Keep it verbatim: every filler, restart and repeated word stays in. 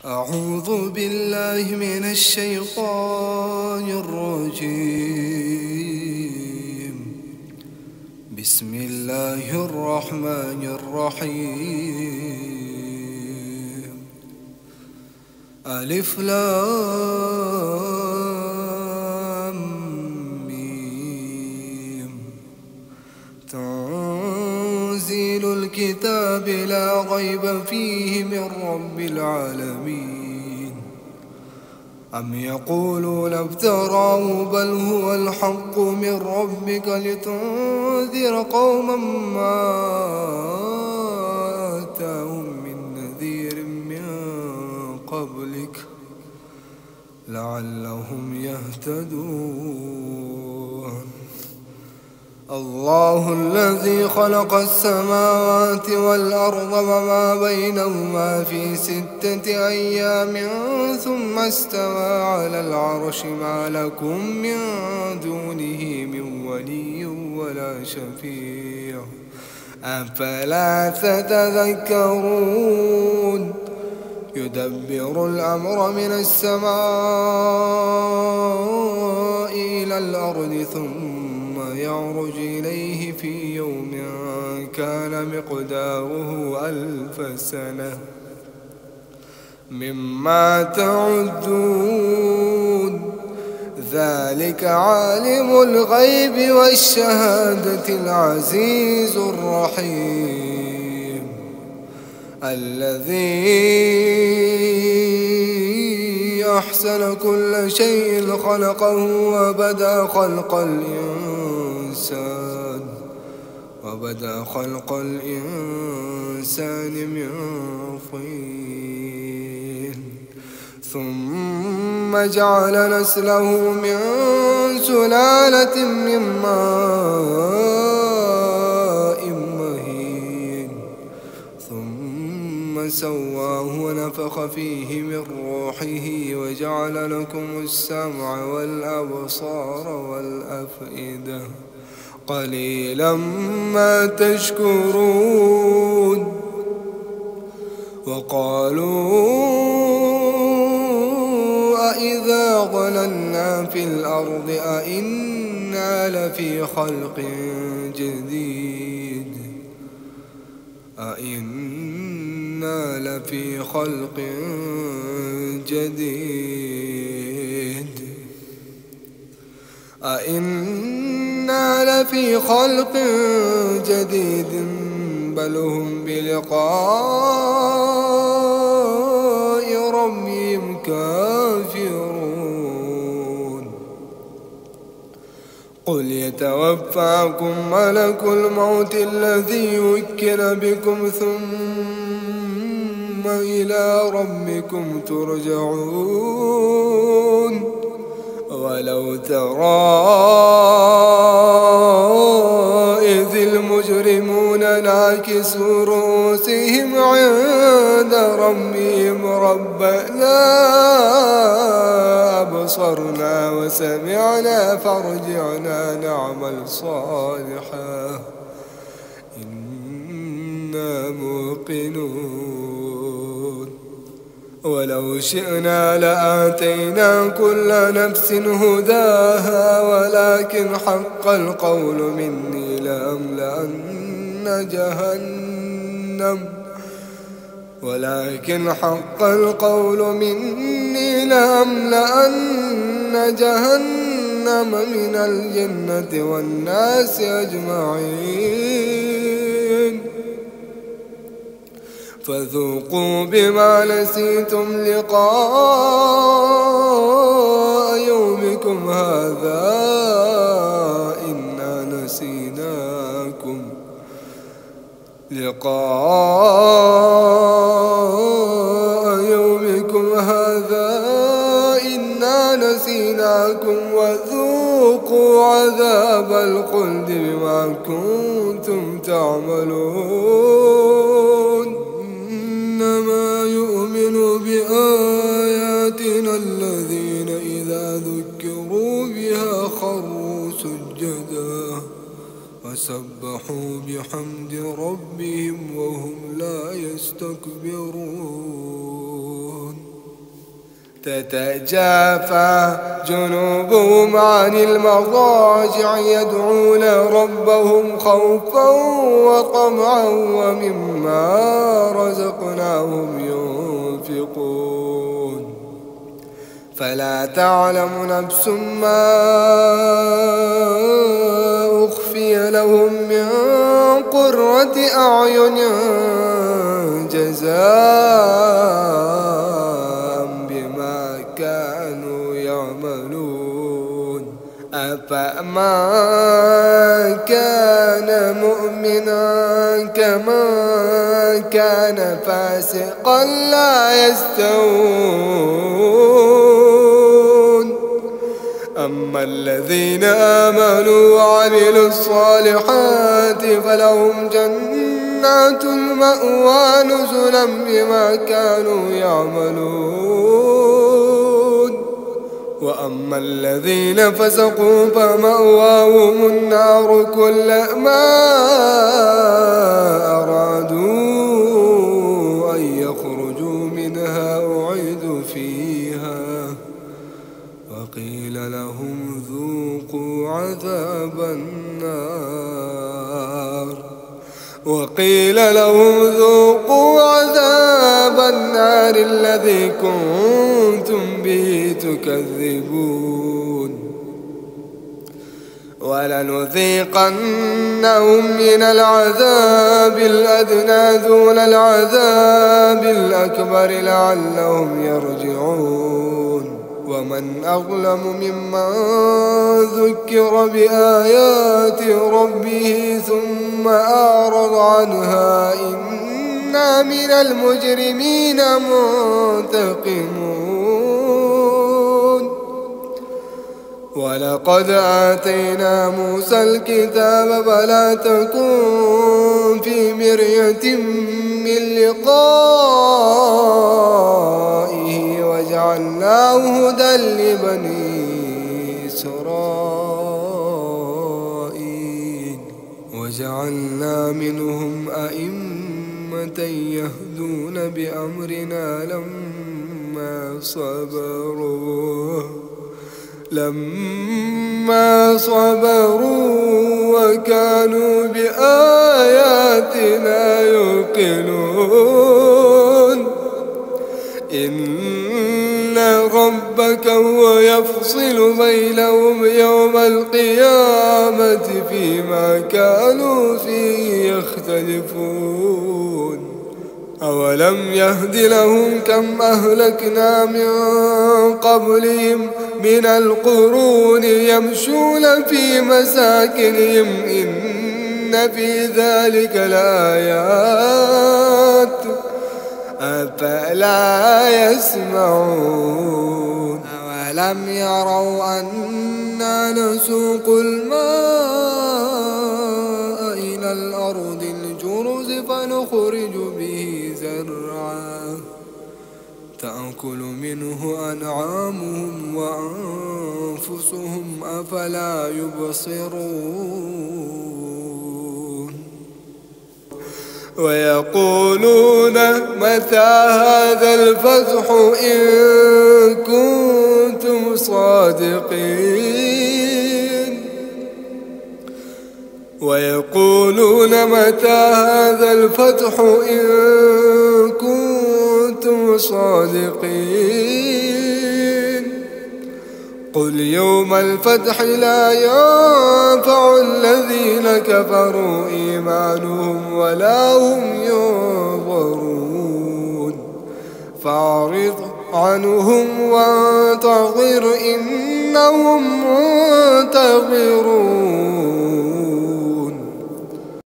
أعوذ بالله من الشيطان الرجيم. بسم الله الرحمن الرحيم. ألف لام ميم. تنزيل الكتاب لا ريب فيه من رب العالمين. أم يقولون افتراه بل هو الحق من ربك لتنذر قوما ما آتاهم من نذير من قبلك لعلهم يهتدون. الله الذي خلق السماوات والأرض وما بينهما في ستة أيام ثم استوى على العرش ما لكم من دونه من ولي ولا شفيع أفلا تتذكرون. يدبر الأمر من السماء إلى الأرض ثم يعرج إليه في يوم كان مقداره ألف سنة مما تعدون. ذلك عالم الغيب والشهادة العزيز الرحيم. الذي أحسن كل شيء خلقه وبدأ خلق الإنسان وبدأ خلق الإنسان من طين ثم جعل نسله من سلالة من ماء مهين ثم سواه ونفخ فيه من روحه وجعل لكم السمع والأبصار والأفئدة قليلا ما تشكرون. وقالوا أإذا ضللنا في الأرض أإنا لفي خلق جديد أإنا لفي خلق جديد أإنا لفي خلق جديد بل هم بلقاء ربهم كافرون. قل يتوفاكم ملك الموت الذي وكل بكم ثم إلى ربكم ترجعون. ولو ترى إذ المجرمون ناكسوا رؤوسهم عند ربهم ربنا أبصرنا وسمعنا فارجعنا نعمل صالحا إنا موقنون. ولو شئنا لآتينا كل نفس هداها ولكن حق القول مني لأملأن جهنم ولكن حق القول مني لأملأن جهنم من الجنة والناس أجمعين. فذوقوا بما نسيتم لقاء يومكم هذا إنا نسيناكم لقاء يومكم هذا إنا نسيناكم وذوقوا عذاب الخلد بما كنتم تعملون. إنما يؤمن بآياتنا الذين إذا ذكروا بها خروا سجدا وسبحوا بحمد ربهم وهم لا يستكبرون. تتجافى جنوبهم عن المضاجع يدعون ربهم خوفا وطمعا ومما رزقناهم ينفقون فلا تعلم نفس ما أخفي لهم من قرة أعين جزاء بما كانوا يعملون أفمن كان مؤمنا كمن كان فاسقا لا يستوون أما الذين آمنوا وعملوا الصالحات فلهم جنات المأوى نزلا بما كانوا يعملون وأما الذين فسقوا فمأواهم النار كلما أرادوا أن يخرجوا منها أعيدوا فيها وقيل لهم ذوقوا عذاب النار وقيل لهم ذوقوا عذاب النار الذي كنتم به تكذبون ولنذيقنهم من العذاب الأدنى دون العذاب الأكبر لعلهم يرجعون ومن أظلم ممن ذكر بآيات ربه ثم أعرض عنها إنا من المجرمين منتقمون ولقد آتينا موسى الكتاب فلا تكن في مرية من لقائه وجعلناه هدى لبني إسرائيل وجعلنا منهم أئمة يهدون بأمرنا لما صبروا لما صبروا وكانوا بآياتنا يوقنون إن ربك هو يفصل بينهم يوم القيامة فيما كانوا فيه يختلفون أولم يهد لهم كم أهلكنا من قبلهم من القرون يمشون في مساكنهم إن في ذلك لآيات أفلا يسمعون أولم يروا أنا نسوق الماء إلى الأرض الجرز فنخرج به زرعا تأكل منه أنعامهم وأنفسهم أفلا يبصرون ويقولون متى هذا الفتح إن كنتم صادقين ويقولون متى هذا الفتح إن كنتم صادقين قل يوم الفتح لا ينفع الذين كفروا إيمانهم ولا هم ينظرون فأعرض عنهم وانتظر إنهم منتظرون